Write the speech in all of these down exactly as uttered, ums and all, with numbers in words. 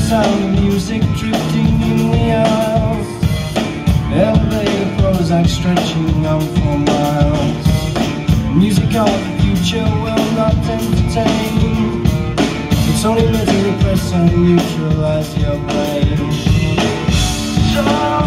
sound of music drifting in the aisles. Elevator Prozac stretching on for miles. Music of the future will not entertain. It's only meant to repress and neutralize your brain. So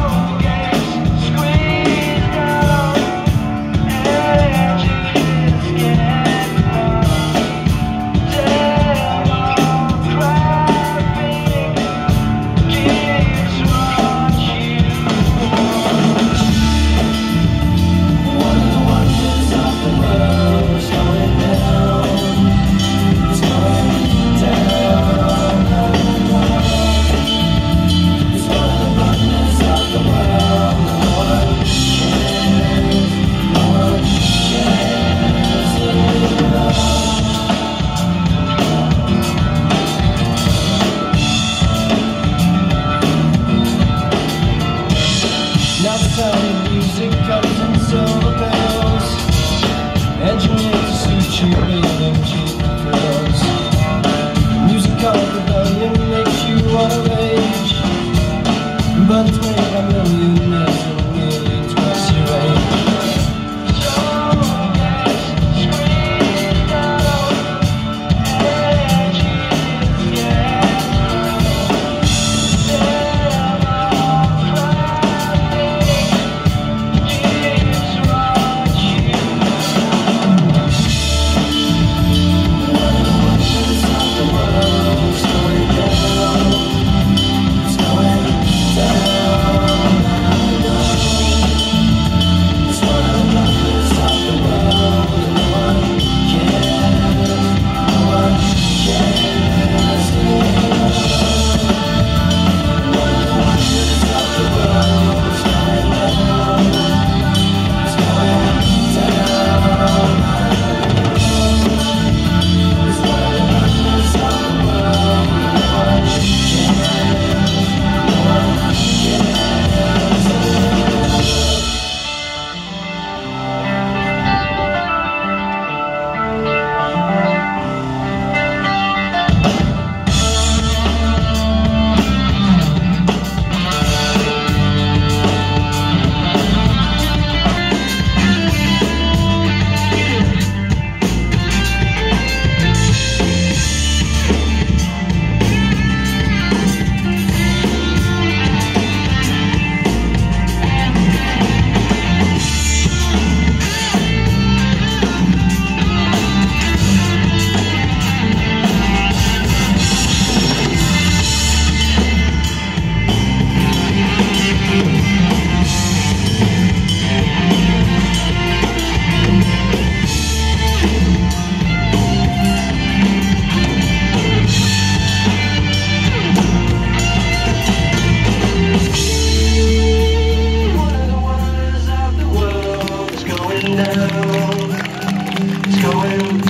music comes in silver bells, engineered to suit you, rhythm, cheap thrills. Music of rebellion makes you want to rage, but it's made by millionaires who are nearly twice your age. It's going